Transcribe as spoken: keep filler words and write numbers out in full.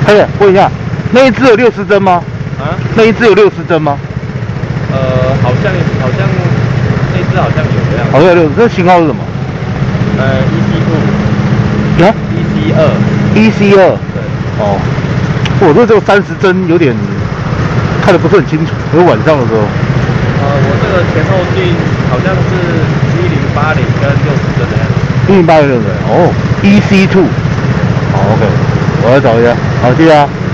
嘿，问一下，那一只有六十帧吗？ 啊？ 那一只有六十帧吗？ 呃，好像好像那只好像有的样子。 好像有六十，这型号是什么？ 呃 ，E C two。 啊 ？E C 二。 E C 二。 对。 哦，我这只有三十帧，有点看得不是很清楚，因为晚上的时候。 呃，我这个前后镜好像是一零八零跟六十帧的样子。 一零八零六十，哦 ，E C two。好 ，OK，我来找一下。好，谢谢啊。